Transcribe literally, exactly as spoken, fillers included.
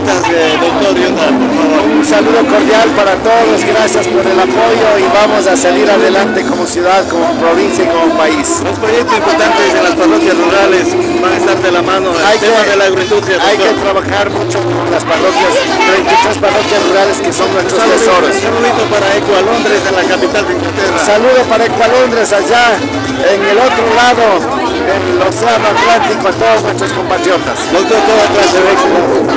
metas, eh, doctor Yunda, por favor. Un saludo cordial para todos, gracias por el apoyo y vamos a salir adelante como ciudad, como provincia y como país. Los proyectos importantes en las parroquias rurales van a estar de la mano el hay tema que, de la agroindustria. Hay doctor. que trabajar mucho con las parroquias, treinta y tres parroquias rurales que son nuestros Un saludito, tesoros. un saludito para Ecuador Londres, en la capital de Inglaterra. Un saludo para Ecuador Londres, allá en el otro lado del océano Atlántico, a todos nuestros compatriotas. Doctor, toda clase de éxito.